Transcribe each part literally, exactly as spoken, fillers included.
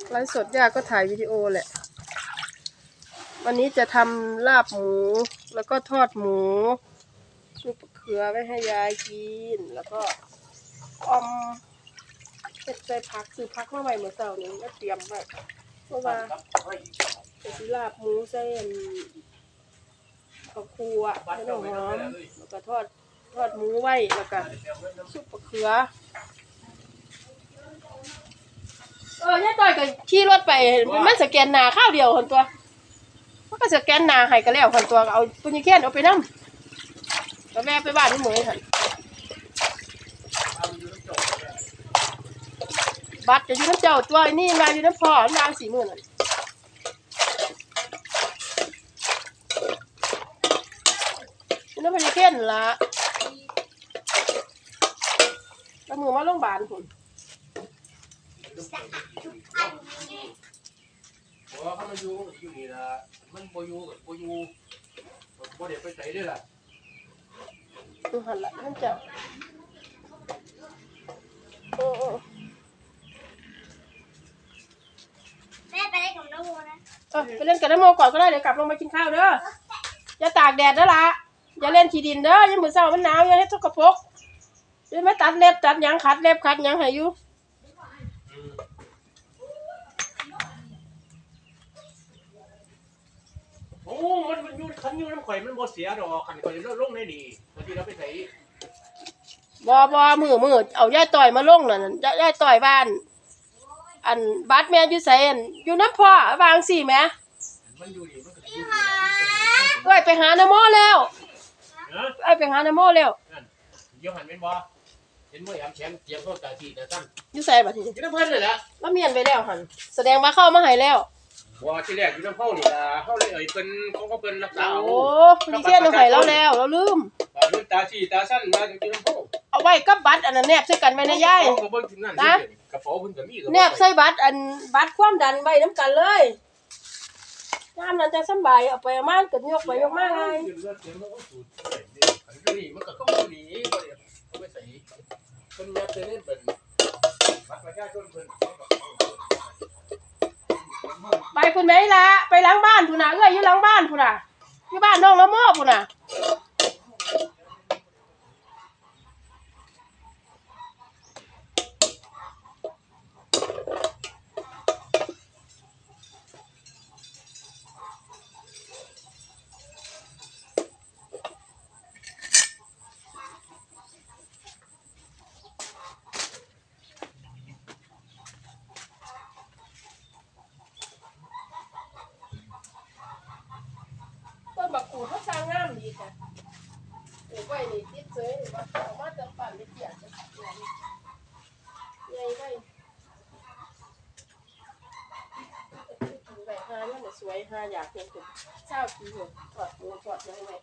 ไลฟ์สดย่าก็ถ่ายวิดีโอแหละวันนี้จะทำลาบหมูแล้วก็ทอดหมูซุปเขือไว้ให้ยายกินแล้วก็ออมเป็ดใส่ผักซื้อผักมาไว้เมื่อเช้านี้ก็เตรียมไว้เพราะว่าจะสิลาบหมูใส่ข้าวคั่วให้หอมแล้วก็ทอดทอดหมูไว้แล้วก็ซุปเขือเออย่าต่อยก็ขี่รถไปมันสแกนหน้าข้าวเดียวคนตัวมันก็สแกนหน้าให้ก็แล้วคนตัวเอาปุญญแค้นเอาไปนำก็แวะไปบ้านนี่เหมือนกันบัตรจะอยู่น้ำเจ้าตัวนี่มาอยู่น้ำพ่อมาสี่หมื่นนั่นอยู่น้ำปุญญแค้นละแล้วมือมาโรงพยาบาลคุณเพราะว่าเขามาอยู่อยู่นี่ละมันโบยูกับโบยูโบเด็กไปใส่ด้วยล่ะดูหันละน้ำเจ้าโอ้แม่ไปเล่นกับน้องโมนะเออไปเล่นกับน้ำโมก่อนก็ได้เดี๋ยวกลับลงมากินข้าวเด้ออย่าตากแดดเด้อละอย่าเล่นขี้ดินเด้อยังมือเช้ามันหนาวอย่าให้สกปรกเดี๋ยวมาตัดเล็บตัดหยังขัดเล็บขัดหยังให้อยู่โอ้มันมันอยู่ขันอยู่น้ำข่อยมันโบเสียดอกขันข่อยลงได้ดีบางทีเราไปใส่บ่บ่มือมือเอาย่าต่อยมาลงน่ะย่าต่อยบ้านอันบัดแม่อยู่ไสอันอยู่น้ำพ่อวางสิแม่มันอยู่นี่มันก็อยู่เอ้ยไปหาน้ำโมแล้วเอ้ยไปหาน้ำโมแล้วนั่นเดี๋ยวหันเป็นบ่เห็นมื้อแอมแขนเตรียมเข้าตาทีตาตั้งอยู่ไสบัดนี้อยู่น้ำเพิ่นเลยล่ะแล้วเมียนไปแล้วหั่นแสดงว่าเข้ามาให้แล้วบ่ที่แรกอยู่น้ำเฮานี่ล่ะเฮาเลยเอ่ยเพิ่นเขาก็เพิ่นรักษาเอาโอ้มีเทียนเอาให้เราแล้วเราลืมลืมตาทีตาสั้นมาอยู่น้ำเฮาเอาไว้กับบัตรอันนั้นแนบใส่กันไว้ในยายนะกระเป๋าเพิ่นก็มีแนบใส่บัตรอันบัตรความดันไว้น้ำกันเลยยามนั้นจะสบายเอาไปมาก็ยกไปยกมาไงนี่มันก็ต้องอยู่นี่บ่ได้เอาไปใส่เพิ่นแนบใส่นี่เป็นบัตรประชาชนเพิ่นไปพุ่นไหมล่ะไปล้างบ้านพุ่นน่ะเอ้ยอยู่ล้างบ้านพุ่นน่ะอยู่บ้านน้องละโมพุ่นน่ะบักกูเขาสร้างงามดีค่ะปลูกไว้นี่ติดเสยว่าเอามาจะปั่นไปเกี่ยจะใหญ่ไว้ถือไว้หาเนี่ยสวยหาอยากเห็นถึงเช้าทีหัวถอดหมูถอดยังไง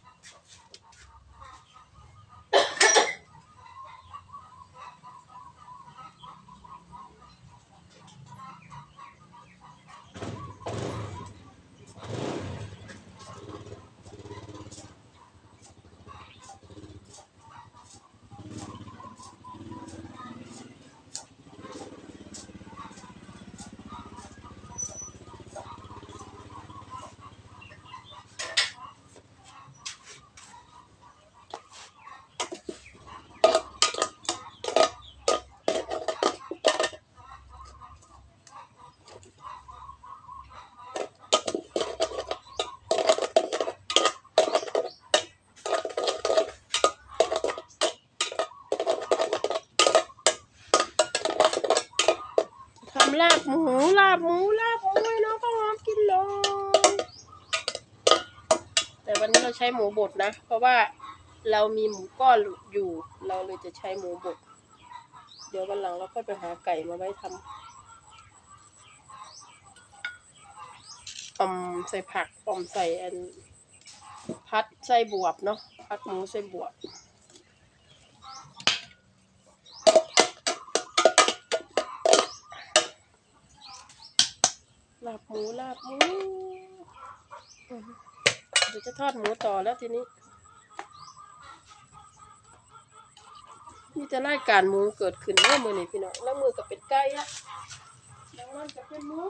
ลาบหมูลาบหมูลาบหมูน้องก็หอมกินเลยแต่วันนี้เราใช้หมูบดนะเพราะว่าเรามีหมูก้อนอยู่เราเลยจะใช้หมูบดเดี๋ยววันหลังเราก็ไปหาไก่มาไว้ทำอมใส่ผักอมใส่อันพัดใส่บวบเนาะพัดหมูใส่บวบลาบหมูลาบหมูเดี๋ยวจะทอดหมูต่อแล้วทีนี้มีแต่รายการหมูเกิดขึ้นเมื่อมือนี่พี่น้องแล้วมือกับเป็ดไก่อะแล้วนั้นจะเป็นหมู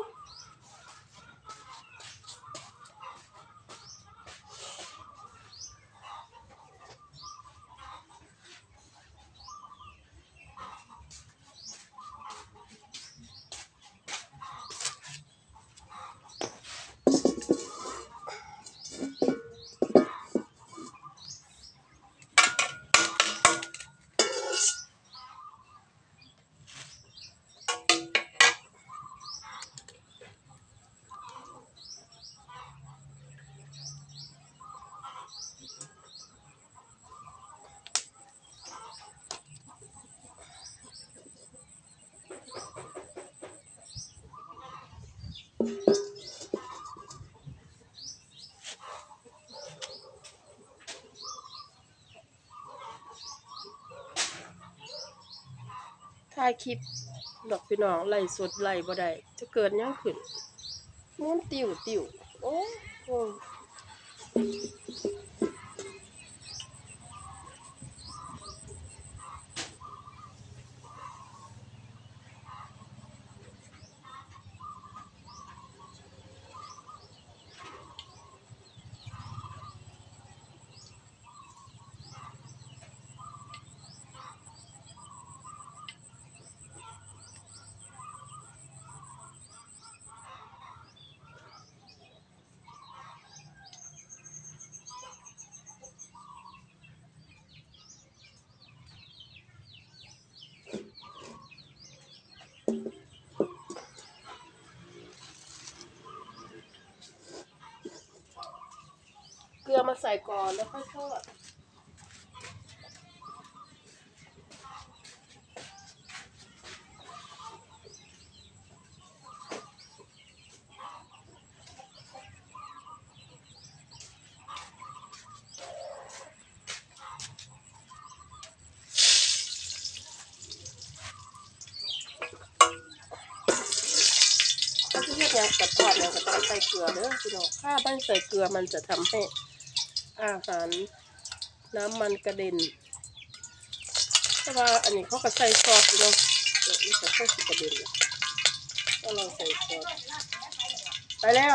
ถ่ายคลิปดอกพี่น้องไล่สดไล่บ่ได้จะเกิดหยังขึ้นม้วนติ่วติ่วโอ้โหเกลือมาใส่ก่อนแล้วค่อยทอดถ้าที่เรียกยังกับทอดยังก็ต้องใส่เกลือเด้อพี่น้องถ้าไม่ใส่เกลือมันจะทำให้อาหารน้ำมันกระเด็นแต่ว่าอันนี้เขาก็ใส่ซอสพี่น้องเดี๋ยวนี้จะค่อยสิกระเด็นเลยก็ลองใส่ซอสไปแล้ว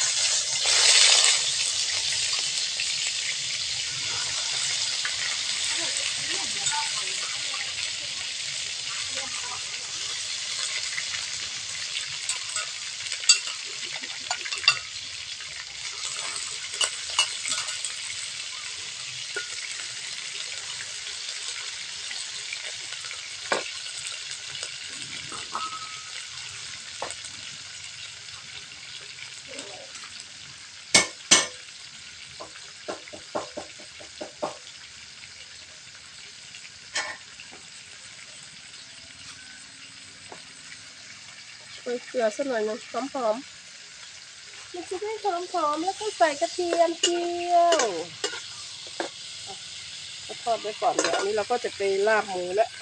โรยเกลือสักหน่อยนึงหอมๆมันจะได้หอมๆแล้วก็ใส่กระเทียมเจียวก็ทอดไว้ก่อนเดี๋ยวอันนี้เราก็จะไปลาบหมูแล้ว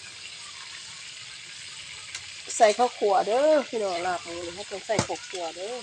ใส่ข้าวขั่วเด้อพี่น้องลาบหมูนี่ให้ต้องใส่ข้าวขั่วเด้อ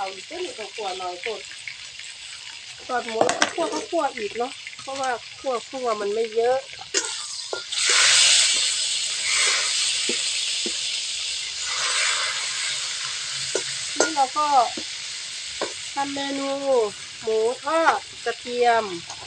อีกเส้นข้าวคั่วหน่อยคนทอดหมูแล้วก็คั่วข้าวคั่วอีกเนาะเพราะว่าคั่วคั่วมันไม่เยอะนี่เราก็ทำเมนูหมูทอดกระเทียม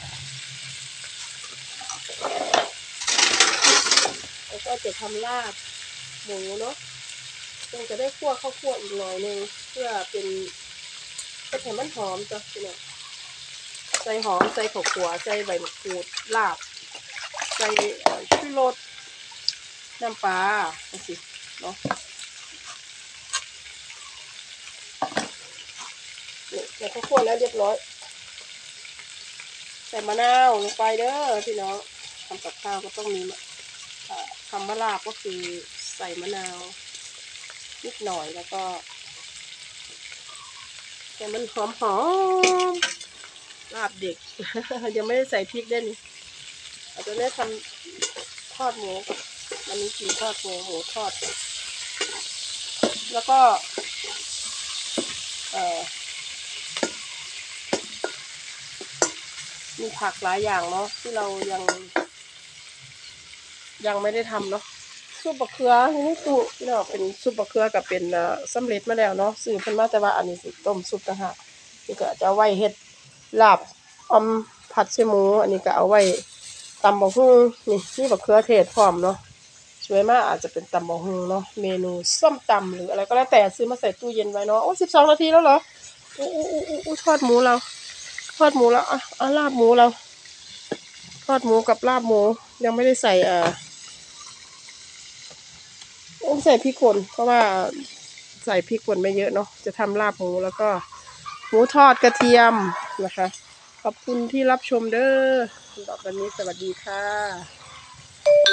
แล้วก็จะทำลาบหมูเนาะคงจะได้คั่วข้าวคั่วอีกหน่อยนึงเพื่อเป็นเป็นให้มันหอมจ้ะพี่น้องใส่หอมใส่ข้าวคั่วใส่ใบมะกรูดลาบใส่ชูรสน้ำปลาเอาสิเนาะเนี่ยใส่ข้าวคั่วแล้วเรียบร้อยใส่มะนาวลงไปเด้อพี่น้องทำกับข้าวก็ต้องมีคำว่าลาบก็คือใส่มะนาวนิดหน่อยแล้วก็แต่มันหอมหอมลาบเด็ก ยังไม่ได้ใส่พริกด้วยนี่อาจจะได้ทำทอดหมูวันนี้กินทอดหมูหมูทอดแล้วก็เอ่อมีผักหลายอย่างเนาะที่เรายังยังไม่ได้ทำเนาะซุปบะเขือนี่ตู้พี่น้องเป็นซุปบะเขือกับเป็นเอ่อสำเร็จมาแล้วเนาะซื้อเพิ่นมาแต่ว่าอันนี้สิต้มซุปต่างหากนี่ก็จะเอาไว้เฮ็ดลาบอมผัดใส่หมูอันนี้ก็เอาไว้ตำบักหุ่งนี่นี่บะเขือเทศพร้อมเนาะสวยมากอาจจะเป็นตำบักหุ่งเนาะเมนูส้มตำหรืออะไรก็แล้วแต่ซื้อมาใส่ตู้เย็นไว้เนาะโอ้สิบสองนาทีแล้วเหรออู้อู้อู้อู้ทอดหมูเราทอดหมูแล้วอ่ะอ่ะลาบหมูเราทอดหมูกับลาบหมูยังไม่ได้ใส่เอ่อต้องใส่พริกป่นเพราะว่าใส่พริกป่นไม่เยอะเนาะจะทำลาบหมูแล้วก็หมูทอดกระเทียมนะคะขอบคุณที่รับชมเด้อสำหรับวันนี้สวัสดีค่ะ